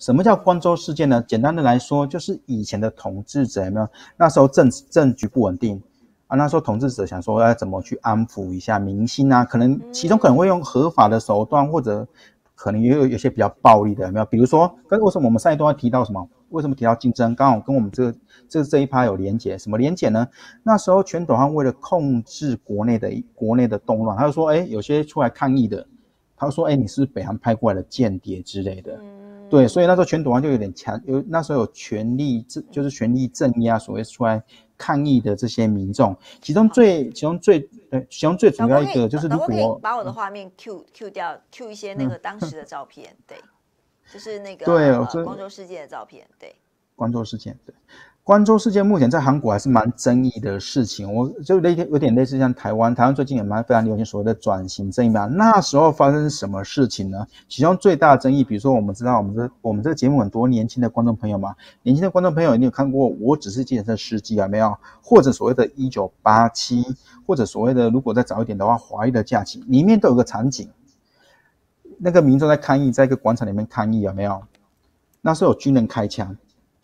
什么叫光州事件呢？简单的来说，就是以前的统治者有没有？那时候政局不稳定啊，那时候统治者想说要怎么去安抚一下民心啊，可能其中可能会用合法的手段，或者可能也有些比较暴力的，有没有？比如说，为什么我们上一段提到什么？为什么提到竞争？刚好跟我们这一趴有连结。什么连结呢？那时候全斗焕为了控制国内的动乱，他就说，有些出来抗议的，他就说，你是北韩派过来的间谍之类的。对，所以那时候全斗焕就有点那时候有权力，就是权力镇压所谓出来抗议的这些民众。其中最主要一个就是，如果可以把我的画面 Q 掉 ，Q 一些那个当时的照片，对。就是那个光州事件的照片，对， 光州事件，对，光州事件目前在韩国还是蛮争议的事情，我就有点类似像台湾最近也非常流行所谓的转型正义嘛。那时候发生什么事情呢？其中最大的争议，比如说我们知道我们这个节目很多年轻的观众朋友嘛，年轻的观众朋友你有看过《我只是计程车司机》有没有？或者所谓的1987，或者所谓的如果再早一点的话，《华裔的假期》里面都有个场景。那个民众在抗议，在一个广场里面抗议，有没有？那时候有军人开枪，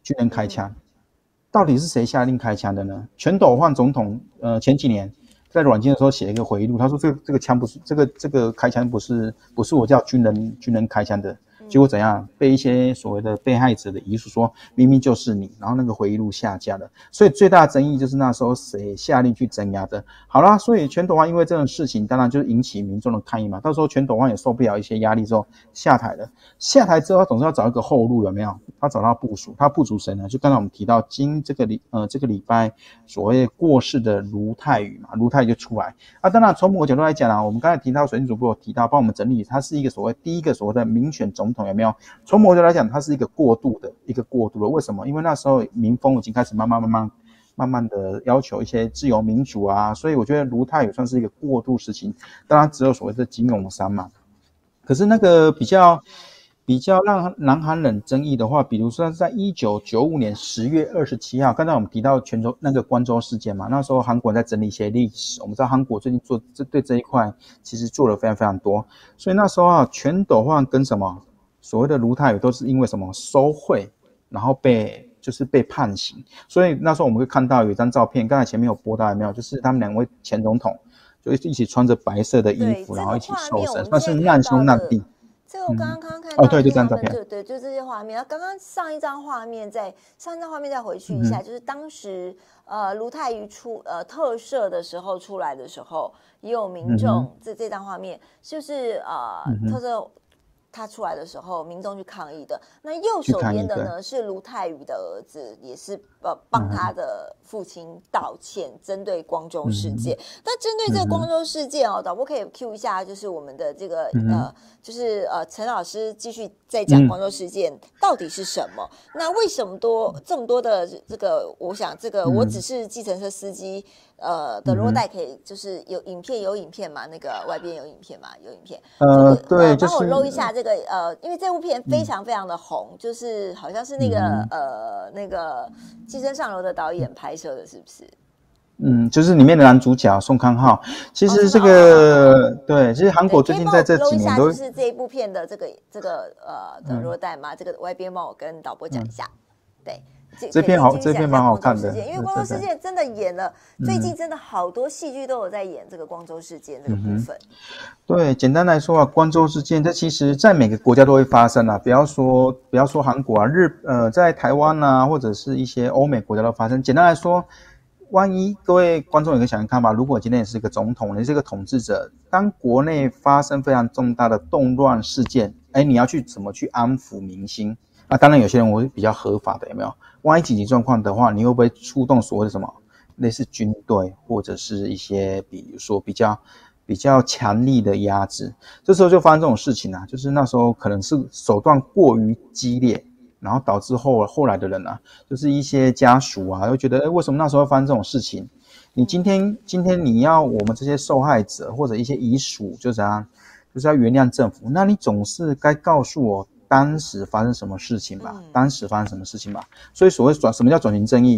到底是谁下令开枪的呢？全斗焕总统前几年在软禁的时候写了一个回忆录，他说这个枪不是这个开枪不是我叫军人开枪的。结果怎样？被一些所谓的被害者的遗属说明明就是你，然后那个回忆录下架了。所以最大的争议就是那时候谁下令去镇压的。好啦，所以全斗焕因为这种事情当然就是引起民众的抗议嘛。到时候全斗焕也受不了一些压力之后下台了。下台之后他总是要找一个后路，有没有？他找到部属，他部属谁呢？就刚才我们提到这个礼拜所谓过世的卢泰愚嘛，卢泰愚就出来啊。当然从某个角度来讲啊，我们刚才提到水晶主播有提到帮我们整理，他是一个第一个所谓的民选总统，有没有？从某个角度来讲，它是一个过渡的。为什么？因为那时候民风已经开始慢慢的要求一些自由民主啊，所以我觉得卢泰愚算是一个过渡时期。当然只有所谓的金泳三嘛。可是那个比较让南韩人争议的话，比如说在1995年10月27号，刚才我们提到那个光州事件嘛，那时候韩国在整理一些历史，我们知道韩国最近对这一块其实做了非常非常多，所以那时候啊，全斗焕跟什么所谓的卢泰愚都是因为什么收贿，然后被判刑。所以那时候我们会看到有一张照片，刚才前面有播到有没有？就是他们两位前总统就一起穿着白色的衣服，然后一起受审，算是难兄难弟。 这个我刚刚看到对，就这张照片， 对，就这些画面。刚刚上一张画面再回去一下，就是当时卢泰愚特赦的时候出来的时候，也有民众这张画面就是特赦他出来的时候，民众去抗议的。那右手边的呢是卢泰愚的儿子，也是帮他的父亲道歉，针对光州事件。那针对这个光州事件导播可以 Q 一下，就是我们的这个就是陈老师继续再讲光州事件到底是什么？那为什么这么多的这个？我想这个我只是计程车司机的落带可以就是有影片嘛？那个外边有影片嘛？有影片。 对， 帮我搂一下这个因为这部片非常非常的红，就是好像是那个《寄生上流》的导演拍摄的，是不是？ 就是里面的男主角宋康昊。其实这个对，其实韩国最近在这几年都就是这一部片的这个的落带嘛，这个外边帮我跟导播讲一下，对。 这片蛮好看的， 因为光州事件真的演了，最近真的好多戏剧都有在演这个光州事件这个部分。 对，简单来说啊，光州事件这其实在每个国家都会发生啊，不要说韩国啊，在台湾啊，或者是一些欧美国家都发生。简单来说，万一各位观众也可以想想看吧，如果今天你是一个总统，你是一个统治者，当国内发生非常重大的动乱事件，你要怎么去安抚民心？那当然有些人会比较合法的，有没有？万一紧急状况的话，你会不会出动所谓的什么类似军队，或者是一些比如说比较强力的压制？这时候就发生这种事情啊，就是那时候可能是手段过于激烈，然后导致后来的人啊，就是一些家属啊，会觉得为什么那时候会发生这种事情？你今天你要我们这些受害者或者一些遗属就是要原谅政府，那你总是该告诉我当时发生什么事情吧？所以所谓什么叫转型正义？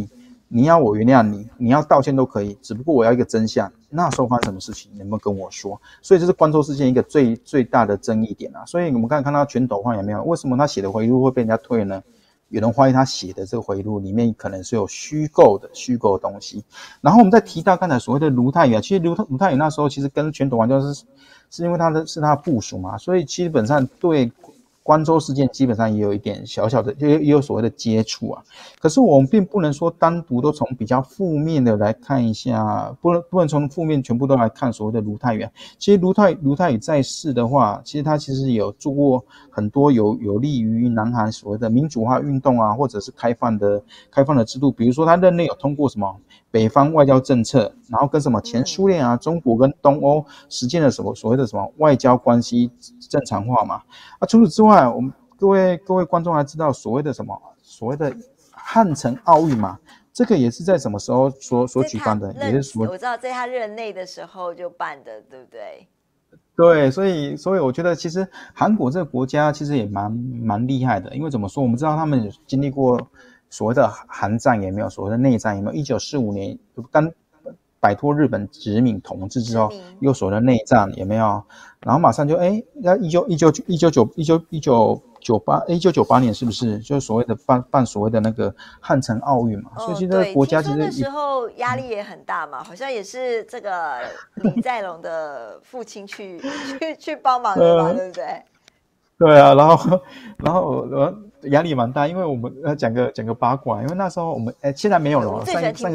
你要我原谅你，你要道歉都可以，只不过我要一个真相。那时候发生什么事情，能不能跟我说？所以这是关州事件一个最大的争议点啊。所以我们刚才看到全斗焕有没有？为什么他写的回忆录会被人家退呢？有人怀疑他写的这个回忆录里面可能是有虚构的东西。然后我们再提到刚才所谓的卢泰愚啊，其实卢泰愚那时候其实跟全斗焕是因为他的部属嘛，所以基本上对关州事件基本上也有一点小小的，也有所谓的接触啊。可是我们并不能说单独都从比较负面的来看一下，不能从负面全部都来看所谓的卢泰愚啊。其实卢泰愚在世的话，他其实有做过很多有利于南韩所谓的民主化运动啊，或者是开放的制度。比如说他任内有通过什么北方外交政策，然后跟什么前苏联啊、中国跟东欧实践了什么所谓的什么外交关系正常化嘛。除此之外，我们各位观众还知道所谓的汉城奥运嘛？这个也是在什么时候所举办的？也是我知道在他任内的时候就办的，对不对？ 对，所以我觉得其实韩国这个国家其实也蛮厉害的，因为怎么说，我们知道他们有经历过所谓的韩战，也没有所谓的内战，也没有1945年刚摆脱日本殖民统治之后，又所谓的内战也没有，然后马上就1998年是不是就是所谓的办所谓的那个汉城奥运嘛？所以其实国家其实那时候压力也很大嘛，好像也是这个李在镕的父亲去帮忙的嘛，对不对？ 对啊，然后压力蛮大，因为我们讲个八卦，因为那时候我们现在没有了，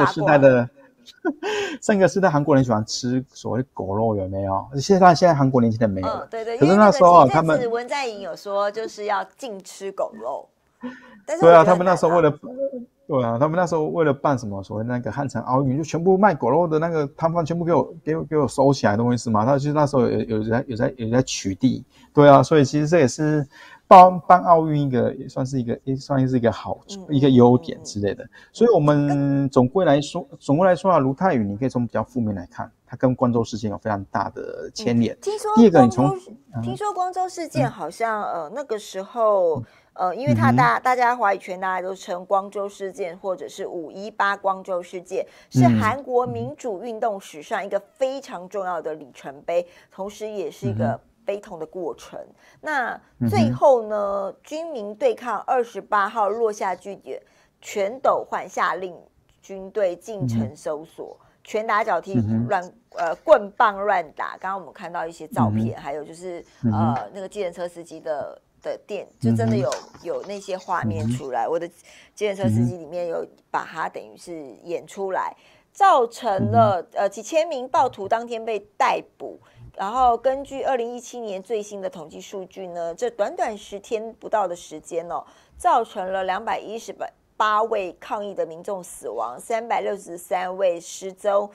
上个世代韩国人喜欢吃所谓狗肉，有没有？现在韩国年轻人没有了。 对对， 可是那时候他们文在寅有说就是要禁吃狗肉，但是对啊，他们那时候为了办什么所谓那个汉城奥运，就全部卖狗肉的那个摊贩全部给我收起来，懂我意思吗？他其实那时候有在取缔，对啊，所以其实这也是办奥运也算是一个好处，一个优点之类的。所以我们总归来说啊，卢泰愚你可以从比较负面来看，它跟光州事件有非常大的牵连。第二个， 听说光州事件好像那个时候。因为大家华语圈大家都称光州事件或者是518光州事件是韩国民主运动史上一个非常重要的里程碑，同时也是一个悲痛的过程。那最后呢，军民对抗28号落下据点，全斗焕下令军队进城搜索，拳打脚踢棍棒乱打。刚刚我们看到一些照片，还有就是那个计程车司机的店，就真的有那些画面出来。我的计程车司机里面有把它等于是演出来，造成了几千名暴徒当天被逮捕。然后根据2017年最新的统计数据呢，这短短10天不到的时间造成了218位抗议的民众死亡，363位失踪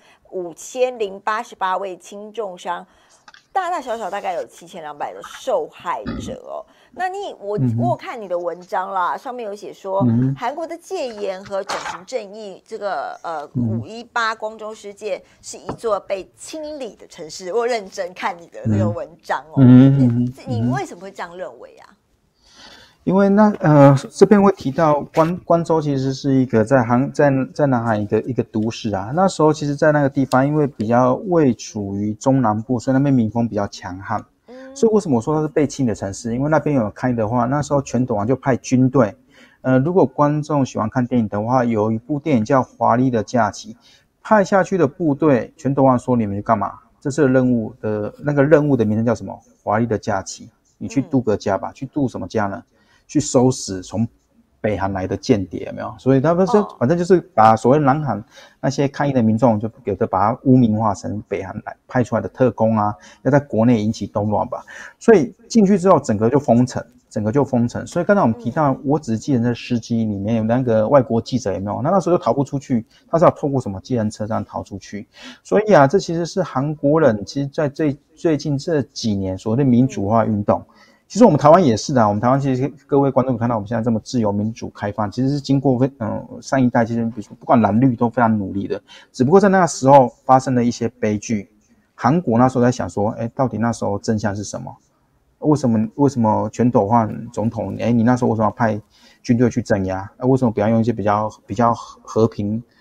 ，5088位轻重伤，大大小小大概有7200的受害者那我有看你的文章啦，上面有写说，韩国的戒严和整形正义，这个518光州事件是一座被清理的城市。我认真看你的这个文章你为什么会这样认为啊？ 因为这边会提到关州其实是一个在南韩一个都市啊。那时候其实在那个地方，因为比较位处于中南部，所以那边民风比较强悍。所以为什么我说它是被清的城市？因为那边有开的话，那时候全斗焕就派军队。如果观众喜欢看电影的话，有一部电影叫《华丽的假期》，派下去的部队，全斗焕说你们去干嘛？这次任务的名称叫什么？华丽的假期。你去度个假吧，去度什么假呢？去收拾从北韩来的间谍，有没有？所以他们反正就是把所谓南韩那些抗议的民众，就有的把它污名化成北韩来派出来的特工啊，要在国内引起动乱吧。所以进去之后，整个就封城。所以刚才我们提到，我只是计程车司机里面有那个外国记者，有没有？那时候就逃不出去，他是要透过什么计程车这样逃出去。所以这其实是韩国人其实在最近这几年所谓的民主化运动。其实我们台湾也是的，我们台湾其实各位观众看到我们现在这么自由民主开放，其实是经过上一代其实比如说不管蓝绿都非常努力的，只不过在那时候发生了一些悲剧。韩国那时候在想说，到底那时候真相是什么？为什么全斗焕总统，你那时候为什么要派军队去镇压？为什么不要用一些比较和平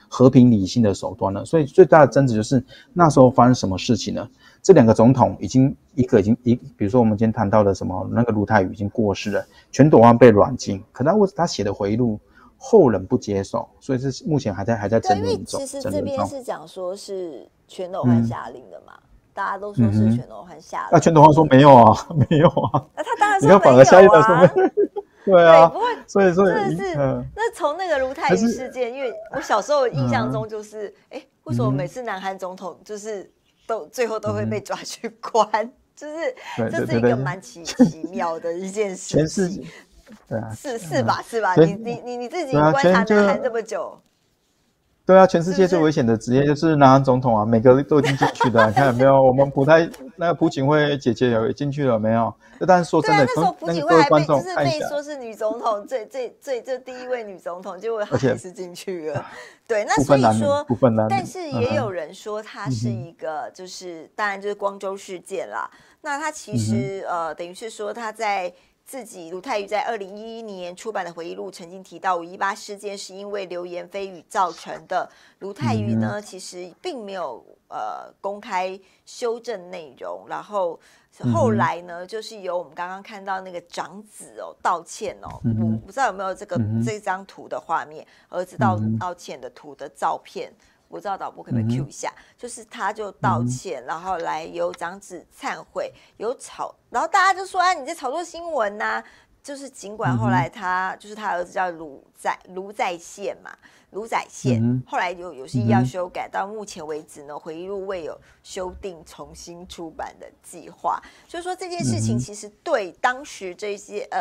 和平理性的手段了。所以最大的争执就是那时候发生什么事情呢？这两个总统比如说我们今天谈到的什么那个卢泰愚已经过世了，全斗焕被软禁，可他写的回忆录后人不接受，所以是目前还在争论中。 对，因为其实这边是讲说是全斗焕下令的嘛，大家都说是全斗焕下令。 那全斗焕说没有啊，没有啊。 那他当然说没有啊。你看反而下一代说没有。对啊， 对，不过所以真的是，那从那个卢泰愚事件，因为我小时候印象中就是，为什么每次南韩总统就是最后都会被抓去关？就是这是一个蛮奇妙的一件事情。 对啊， 是吧？你自己观察南韩这么久。 对啊，全世界最危险的职业就是南韩总统啊，每个都已经进去的。你看有没有？我们那个朴槿惠姐姐有进去了没有？但是说真的， 那时候朴槿惠还被说是女总统，这第一位女总统，结果还是进去了。对，那所以说，但是也有人说她是一个，就是当然就是光州事件啦。那她其实等于是说她在。自己卢泰愚在2011年出版的回忆录曾经提到518事件是因为流言蜚语造成的。卢泰愚呢，其实并没有公开修正内容，然后后来呢，就是由我们刚刚看到那个长子道歉我不知道有没有这张图的画面，儿子道歉的图的照片。我知道导播可不可以 cue 一下，就是他就道歉，然后来由长子忏悔，然后大家就说你在炒作新闻呐，就是尽管后来他儿子叫卢在宪嘛，卢载宪，后来有些要修改，到目前为止呢，回忆录未有修订重新出版的计划，所以说这件事情其实对当时这些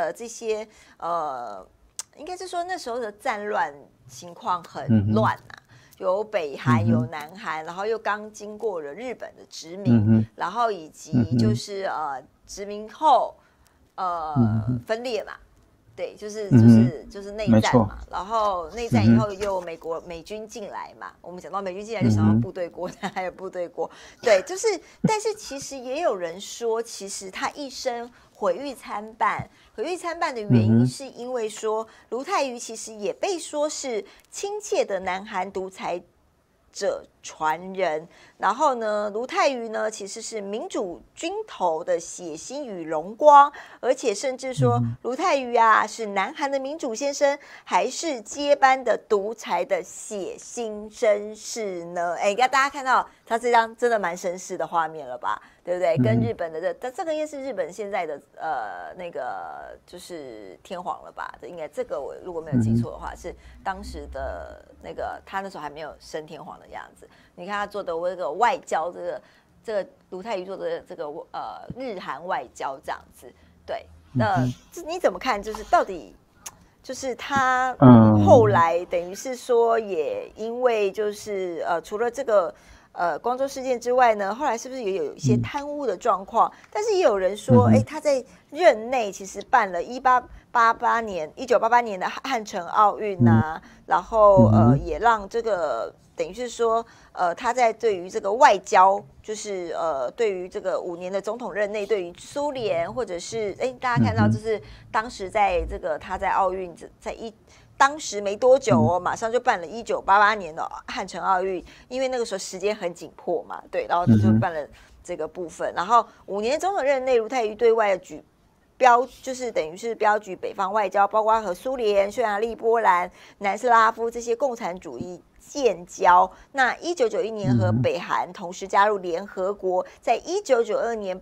应该是说那时候的战乱情况很乱啊。有北韩，有南韩，然后又刚经过了日本的殖民，然后以及就是殖民后分裂嘛，对，就是内战嘛，然后内战以后又美军进来嘛，我们讲到美军进来就想到部队国，还有部队国，对，但是其实也有人说，其实他一生毁誉参半的原因是因为说卢泰愚其实也被说是亲切的南韩独裁者传人，然后呢，卢泰愚呢其实是民主军头的血腥与荣光，而且甚至说卢泰愚啊是南韩的民主先生，还是接班的独裁的血腥绅士呢？大家看到他这张真的蛮绅士的画面了吧？对不对？跟日本的这个应该是日本现在的那个就是天皇了吧？应该这个我如果没有记错的话，是当时的那个他那时候还没有升天皇的样子。你看他做的这个外交，这个卢泰愚做的这个日韩外交这样子，对，你怎么看？就是到底就是他后来等于是说，也因为就是除了这个光州事件之外呢，后来是不是也有一些贪污的状况？但是也有人说，他在任内其实办了1988年的汉城奥运啊，然后也让这个。等于是说，他在对于这个外交，就是对于这个5年的总统任内，对于苏联或者是大家看到，就是当时在这个他在奥运当时没多久马上就办了1988年的汉城奥运，因为那个时候时间很紧迫嘛，对，然后他就办了这个部分，然后5年总统任内，卢泰愚对外的就是等于是标举北方外交，包括和苏联、匈牙利、波兰、南斯拉夫这些共产主义建交。那1991年和北韩同时加入联合国，在1992年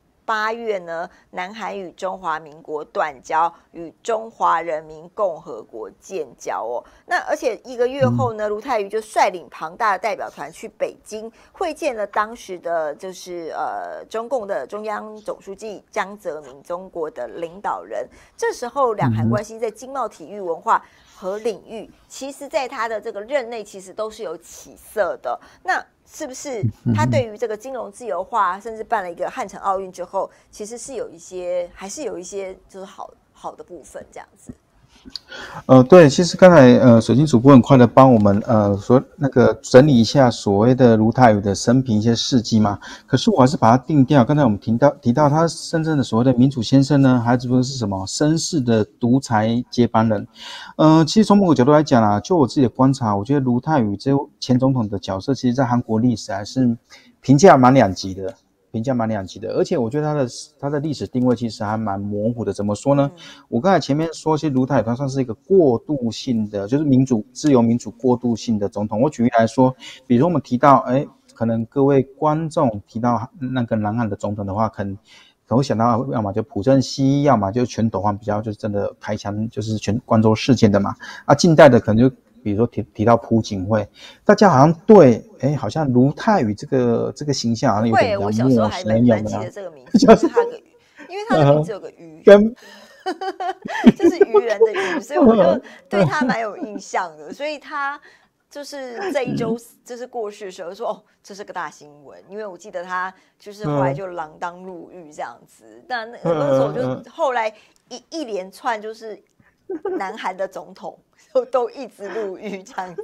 8月呢，南韩与中华民国断交，与中华人民共和国建交那而且1个月后呢，卢泰愚就率领庞大的代表团去北京会见了当时的就是中共的中央总书记江泽民，中国的领导人。这时候两韩关系在经贸、体育、文化和领域，其实在他的这个任内其实都是有起色的。那是不是他对于这个金融自由化，甚至办了一个汉城奥运之后，其实是还是有一些就是好的部分这样子？ 对，其实刚才水晶主播很快的帮我们说那个整理一下所谓的卢泰愚的生平一些事迹嘛，可是我还是把它定调。刚才我们提到他真正的所谓的民主先生呢，还是说是什么绅士的独裁接班人？其实从某个角度来讲啊，就我自己的观察，我觉得卢泰愚这前总统的角色，其实在韩国历史还是评价蛮两极的。而且我觉得他的历史定位其实还蛮模糊的。怎么说呢？我刚才前面说，其实卢泰愚他算是一个过渡性的，就是自由民主过渡性的总统。我举例来说，比如我们提到，可能各位观众提到那个南韩的总统的话，可能会想到，要么就朴正熙，要么就全斗焕，比较就是真的开枪，就是全光州事件的嘛。近代的可能就比如说提到朴槿惠，大家好像对，好像卢泰愚这个形象好像有点比较陌生，有没有？ 记得这个名字，就是他个，因为他的名字有个鱼，就是渔人的渔，所以我就对他蛮有印象的。所以他就是这一周就是过世的时候说，哦，这是个大新闻，因为我记得他就是后来就锒铛入狱这样子。那时候我就后来一连串就是南韩的总统都一直入狱这样子。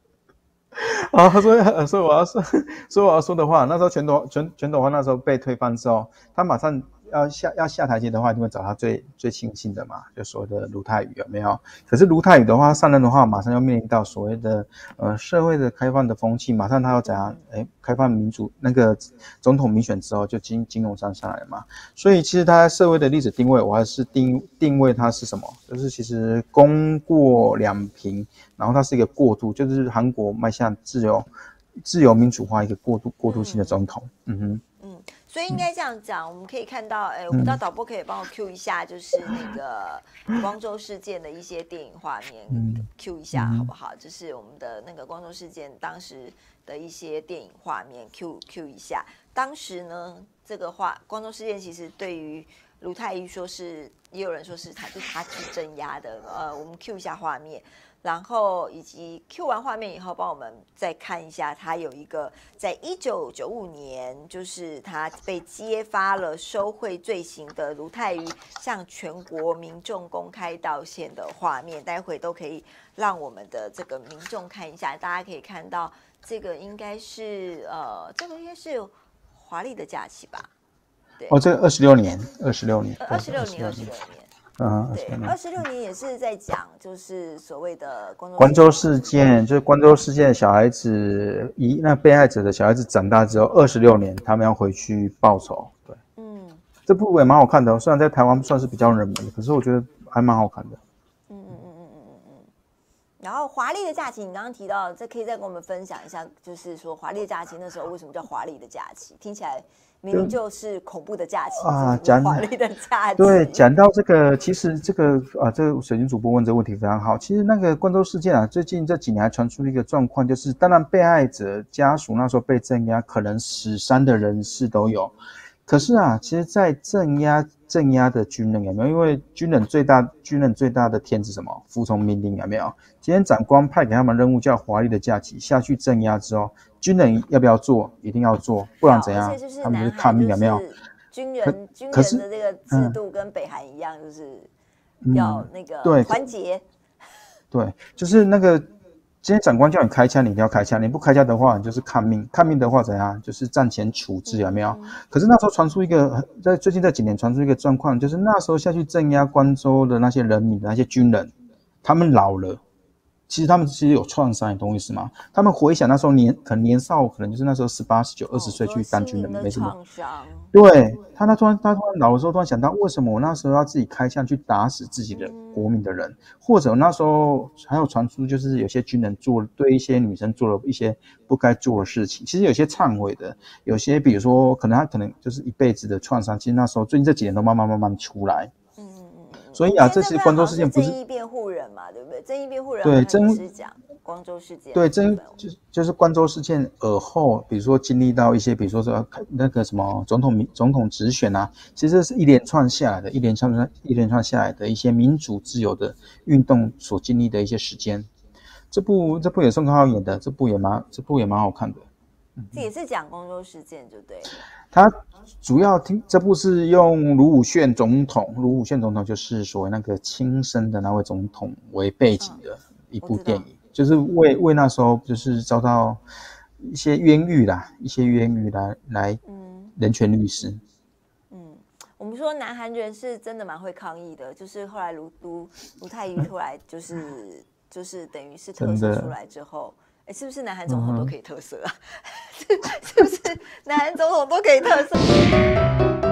所以我要说的话，那时候全斗焕那时候被推翻之后，他马上要下台阶的话，一定会找他最亲近的嘛，就所谓的卢泰愚有没有？可是卢泰愚的话上任的话，马上要面临到所谓的社会的开放的风气，马上他要怎样？开放民主那个总统民选之后，就金融上来嘛。所以其实他在社会的历史定位，我还是定位他是什么？就是其实功过两平，然后他是一个过渡，就是韩国迈向自由民主化一个过渡性的总统。 所以应该这样讲，我们可以看到，我不知道导播可以帮我 Q 一下，就是那个光州事件的一些电影画面，Q 一下好不好？就是我们的那个光州事件当时的一些电影画面 ，Q 一下。当时呢，这个光州事件其实对于卢泰愚说是，也有人说是他去镇压的。我们 Q 一下画面。然后以及 Q 完画面以后，帮我们再看一下，他有一个在1995年，就是他被揭发了收贿罪行的卢泰愚向全国民众公开道歉的画面，待会都可以让我们的这个民众看一下。大家可以看到，这个应该是华丽的假期吧？对， 这个26年。 26年。对，26年也是在讲，就是所谓的光州事件，就是光州事件小孩子那被害者的小孩子长大之后26年，他们要回去报仇。对，这部也蛮好看的，虽然在台湾算是比较冷门的，可是我觉得还蛮好看的。 然后华丽的假期，你刚刚提到，这可以再跟我们分享一下，就是说华丽的假期那时候为什么叫华丽的假期？听起来明明就是恐怖的假期讲华丽的假期。 对，讲到这个，其实这个水晶主播问这个问题非常好。其实那个光州事件啊，最近这几年还传出一个状况，就是当然被害者家属那时候被镇压，可能死伤的人士都有。可是啊，其实在镇压的军人有没有？因为军人最大的天职什么？服从命令有没有？今天长官派给他们任务叫华丽的假期，下去镇压之后，军人要不要做？一定要做，不然怎样？他们就抗命有没有？ 军人的这个制度跟北韩一样，就是要那个团结。 对，就是那个。今天长官叫你开枪，你一定要开枪。你不开枪的话，你就是抗命。抗命的话怎样？就是战前处置，有没有？可是那时候传出一个，在最近这几年传出一个状况，就是那时候下去镇压光州的那些人民的那些军人，他们老了，其实有创伤，你懂我意思吗？他们回想那时候可能年少，可能就是那时候18、19、20岁去当军人，没什么。对，他突然老的时候，突然想到，为什么我那时候要自己开枪去打死自己的国民的人？或者那时候还有传出，就是有些军人对一些女生做了一些不该做的事情。其实有些忏悔的，有些比如说他可能就是一辈子的创伤，其实那时候最近这几年都慢慢出来。所以啊，这其实光州事件不是正义辩护人嘛，对不对？正义辩护人对是讲光州事件， 对，就是光州事件而后，比如说经历到一些，比如说那个什么总统直选啊，其实是一连串下来的一些民主自由的运动所经历的一些时间。这部也宋康昊演的，这部也蛮好看的。 这也是讲公州事件，就对了。 他主要这部是用卢武铉总统就是所谓那个亲生的那位总统为背景的一部电影，就是为那时候就是遭到一些冤狱来人权律师。 我们说南韩人是真的蛮会抗议的，就是后来卢泰愚出来，就是等于是特赦出来之后，是不是南韩总统都可以特赦啊？是不是南韩总统都可以特赦？